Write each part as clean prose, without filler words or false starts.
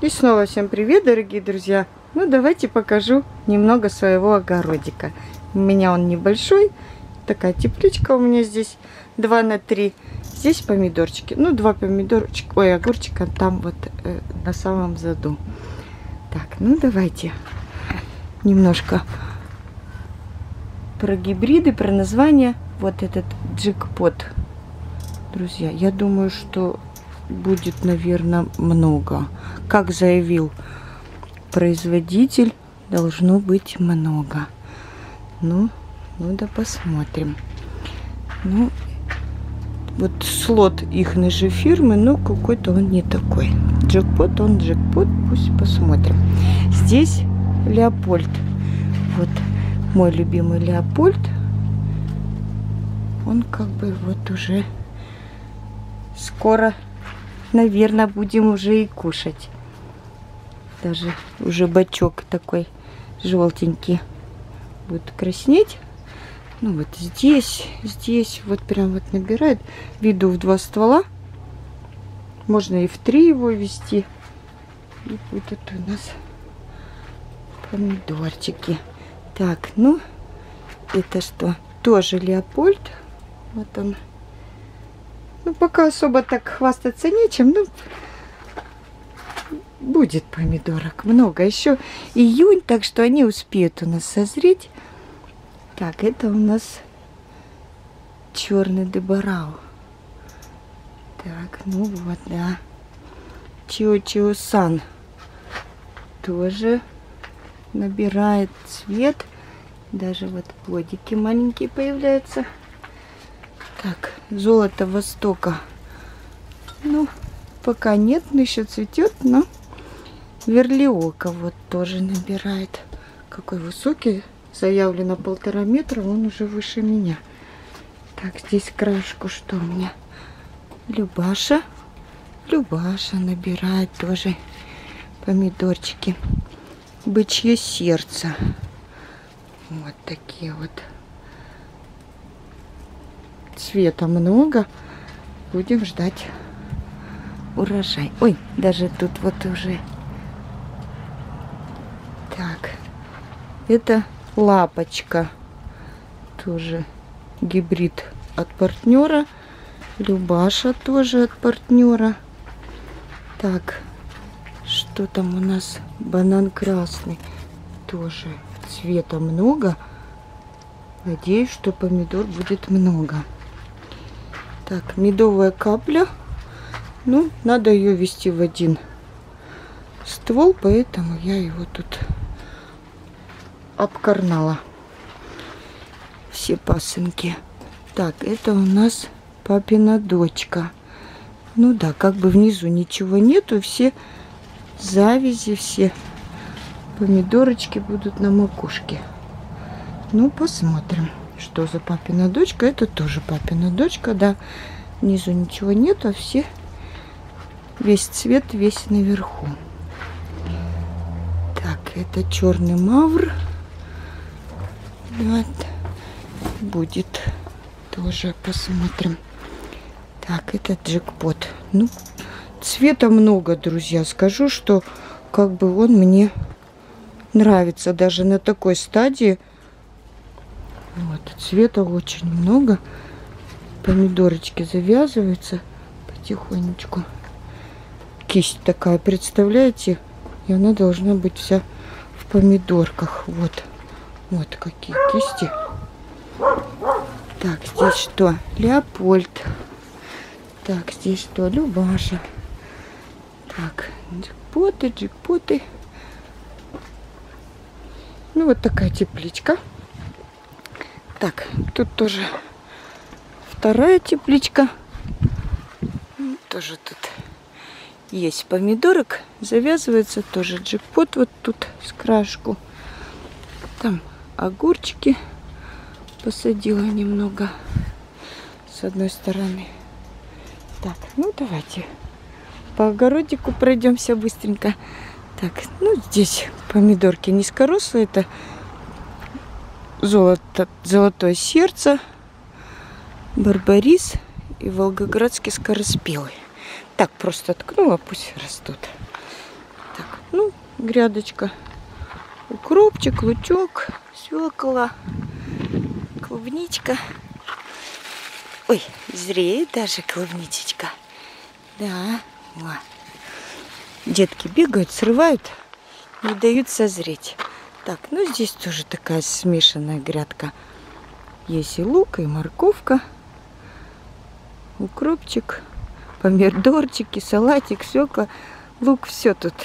И снова всем привет, дорогие друзья! Ну, давайте покажу немного своего огородика. У меня он небольшой, такая тепличка у меня здесь 2 на 3. Здесь помидорчики, ну 2 помидорчика, ой, огурчика там вот на самом заду. Так, ну давайте немножко про гибриды, про название. Вот этот джекпот, друзья, я думаю, что будет, наверное, много. Как заявил производитель, должно быть много. Ну да посмотрим. Ну, вот слот их же фирмы, но какой-то он не такой. Джекпот, он джекпот, пусть посмотрим. Здесь Леопольд. Вот мой любимый Леопольд. Он как бы вот уже скоро, наверное, будем уже и кушать. Даже уже бачок такой желтенький будет краснеть. Ну вот здесь вот прям вот набирает. Веду в 2 ствола. Можно и в 3 его вести. И будут у нас помидорчики. Так, ну это что? Тоже Леопольд. Вот он. Ну пока особо так хвастаться нечем. Ну будет помидорок много. Еще июнь, так что они успеют у нас созреть. Так, это у нас черный дебарау. Так, ну вот, да. Чио-чио-сан тоже набирает цвет. Даже вот плодики маленькие появляются. Так, золото Востока. Ну, пока нет, но еще цветет, но верлиока вот тоже набирает. Какой высокий. Заявлено 1,5 метра, он уже выше меня. Так, здесь краешку что у меня? Любаша. Любаша набирает тоже помидорчики. Бычье сердце. Вот такие вот. Цвета много. Будем ждать урожай. Ой, даже тут вот уже. Так, это лапочка. Тоже гибрид от партнера. Любаша тоже от партнера. Так, что там у нас? Банан красный. Тоже цвета много. Надеюсь, что помидор будет много. Так, медовая капля. Ну, надо ее вести в 1 ствол, поэтому я его тут обкорнала. Все пасынки. Так, это у нас папина дочка. Ну да, как бы внизу ничего нету. Все завязи, все помидорочки будут на макушке. Ну, посмотрим, что за папина дочка. Это тоже папина дочка, да. Внизу ничего нету, а все, весь цвет, весь наверху. Так, это черный мавр. Вот. Будет тоже, посмотрим. Так, это джекпот. Ну, цвета много, друзья. Скажу, что как бы он мне нравится даже на такой стадии. Вот, цвета очень много. Помидорочки завязываются потихонечку. Кисть такая, представляете? И она должна быть вся в помидорках. Вот. Вот какие кисти. Так, здесь что? Леопольд. Так, здесь что? Любаша. Так, джекпоты, джекпоты. Ну, вот такая тепличка. Так, тут тоже 2-я тепличка. Тоже тут есть помидорок. Завязывается тоже джекпот. Вот тут с краешку. Там огурчики посадила немного с одной стороны. Так, ну давайте по огородику пройдемся быстренько. Так, ну здесь помидорки низкорослые. Это золотое сердце, барбарис и волгоградский скороспелый. Так, просто ткнула, пусть растут. Так, Ну, грядочка. Укропчик, лучок, свекла, клубничка. Ой, зреет даже клубничечка. Да, вот. Детки бегают, срывают, не дают созреть. Так, ну здесь тоже такая смешанная грядка. Есть и лук, и морковка, укропчик, помидорчики, салатик, свекла, лук, все тут.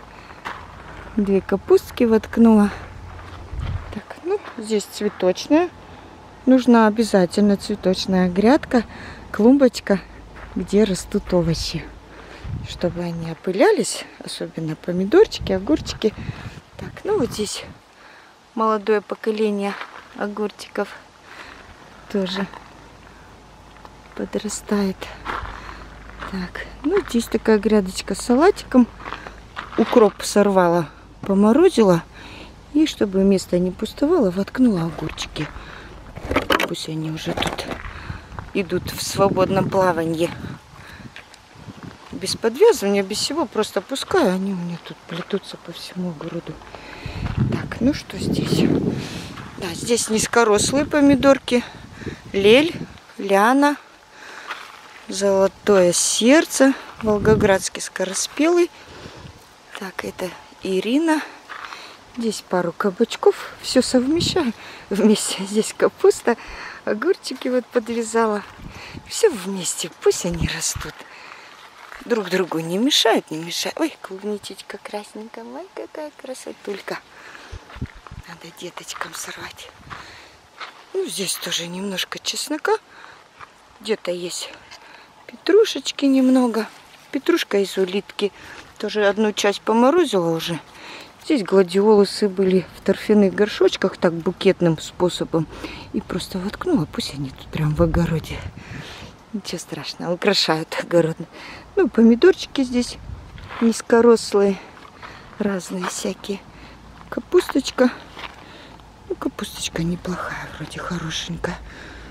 2 капустки воткнула. Так, ну здесь цветочная. Нужна обязательно цветочная грядка, клумбочка, где растут овощи, чтобы они опылялись, особенно помидорчики, огурчики. Так, ну вот здесь молодое поколение огурчиков тоже подрастает. Так, ну здесь такая грядочка с салатиком. Укроп сорвала, поморозила, и чтобы место не пустовало, воткнула огурчики. Пусть они уже тут идут в свободном плавании. Без подвязывания, без всего, просто пускай они у меня тут плетутся по всему огороду. Так, ну что здесь? Да, здесь низкорослые помидорки. Лель, Ляна, Золотое сердце, Волгоградский скороспелый. Так, это Ирина. Здесь пару кабачков. Все совмещаю вместе. Здесь капуста, огурчики вот подвязала. Все вместе. Пусть они растут. Друг другу не мешают, не мешают. Ой, клубничечка красненькая. Ой, какая красотулька. Надо деточкам сорвать. Ну, здесь тоже немножко чеснока. Где-то есть петрушечки немного. Петрушка из улитки. Тоже одну часть поморозила уже. Здесь гладиолусы были в торфяных горшочках, так букетным способом. И просто воткнула, пусть они тут прям в огороде. Ничего страшного, украшают огород. Ну, помидорчики здесь низкорослые, разные всякие. Капусточка. Ну, капусточка неплохая, вроде хорошенькая.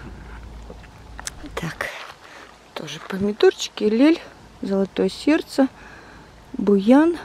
Так, тоже помидорчики, лель, Золотое сердце, буян.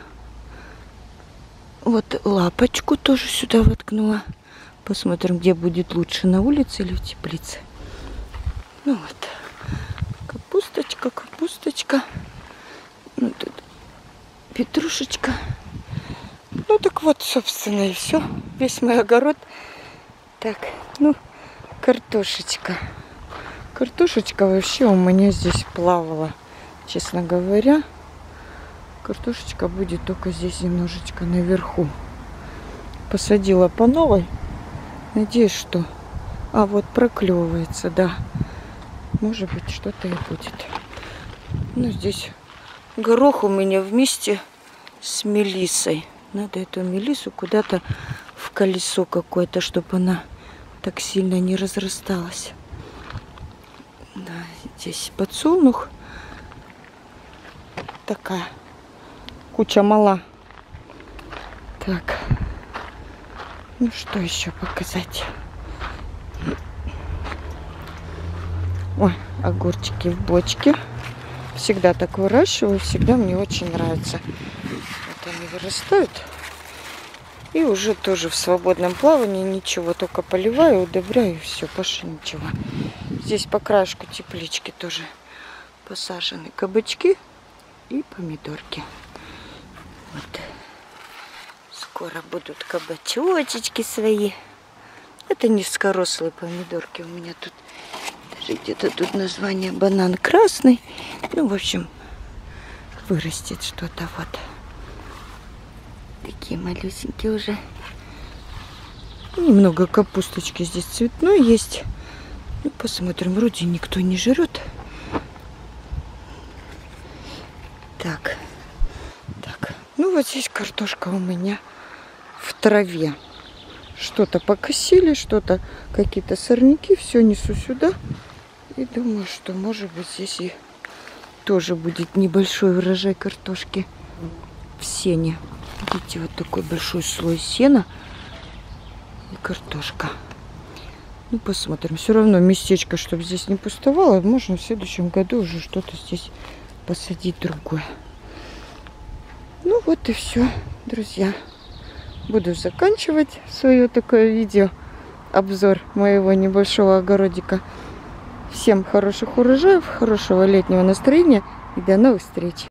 Вот лапочку тоже сюда воткнула. Посмотрим, где будет лучше, на улице или в теплице. Ну вот. Капусточка, капусточка. Ну тут петрушечка. Ну так вот, собственно, и все. Весь мой огород. Так, ну, картошечка. Картошечка вообще у меня здесь плавала, честно говоря. Картошечка будет только здесь немножечко наверху. Посадила по новой. Надеюсь, что... А, вот проклевывается, да. Может быть, что-то и будет. Ну, здесь горох у меня вместе с мелиссой. Надо эту мелиссу куда-то в колесо какое-то, чтобы она так сильно не разрасталась. Да, здесь подсолнух. Такая куча мала. Так. Ну, что еще показать? Ой, огурчики в бочке. Всегда так выращиваю, всегда мне очень нравится. Вот они вырастают. И уже тоже в свободном плавании ничего, только поливаю, удобряю, и все, больше ничего. Здесь по краешку теплички тоже посажены кабачки и помидорки. Вот. Скоро будут кабачочки свои. Это низкорослые помидорки. У меня тут даже где-то тут название банан красный. Ну, в общем, вырастет что-то вот. Такие малюсенькие уже. Немного капусточки здесь цветной есть. Ну, посмотрим, вроде никто не жрет. Так. Так. Ну, вот здесь картошка у меня в траве. Что-то покосили, что-то, какие-то сорняки. Все несу сюда. И думаю, что, может быть, здесь и тоже будет небольшой урожай картошки в сене. Видите, вот такой большой слой сена и картошка. Ну, посмотрим. Все равно местечко, чтобы здесь не пустовало. Можно в следующем году уже что-то здесь посадить другое. Ну, вот и все. друзья, буду заканчивать свое такое видео, обзор моего небольшого огородика. Всем хороших урожаев, хорошего летнего настроения и до новых встреч!